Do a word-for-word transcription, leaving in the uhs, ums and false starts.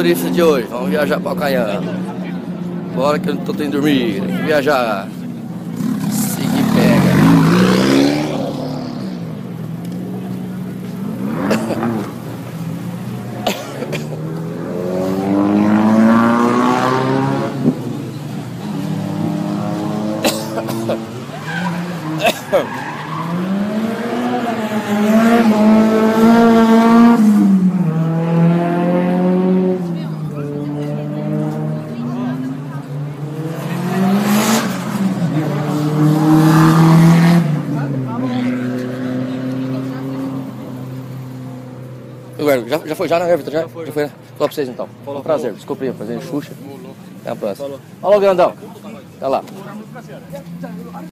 turista de hoje. Vamos viajar para Caiana. Bora que eu não tô tendo dormir. Tem que viajar. Seguir pega. Já, já foi já, né, Everton? Já, já foi, já foi, né? Falou pra vocês então. Foi um prazer. Desculpa aí, prazer, Xuxa. Até a próxima. Alô, grandão. Até lá.